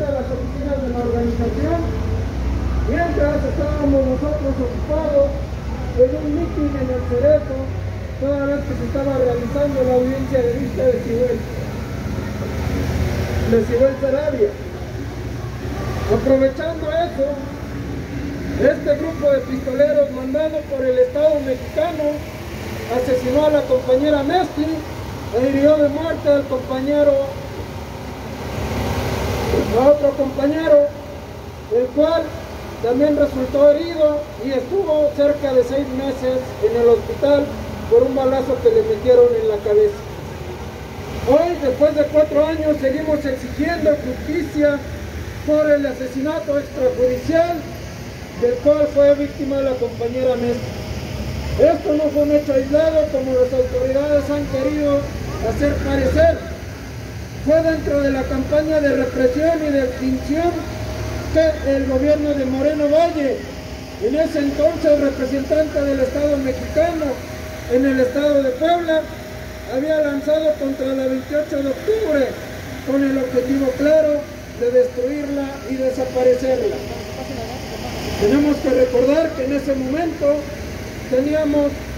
a las oficinas de la organización, mientras estábamos nosotros ocupados en un mitin en el Cerezo, toda vez que se estaba realizando la audiencia de vista de Ciboel Sarabia. Aprovechando eso, este grupo de pistoleros mandado por el Estado mexicano asesinó a la compañera Mesty e hirió de muerte al otro compañero, el cual también resultó herido y estuvo cerca de 6 meses en el hospital por un balazo que le metieron en la cabeza. Hoy, después de 4 años, seguimos exigiendo justicia por el asesinato extrajudicial del cual fue víctima la compañera Mesty. Esto no fue un hecho aislado como las autoridades han querido hacer parecer. Fue dentro de la campaña de represión y de extinción que el gobierno de Moreno Valle, en ese entonces representante del Estado mexicano en el estado de Puebla, había lanzado contra la 28 de octubre con el objetivo claro de destruirla y desaparecerla. Tenemos que recordar que en ese momento teníamos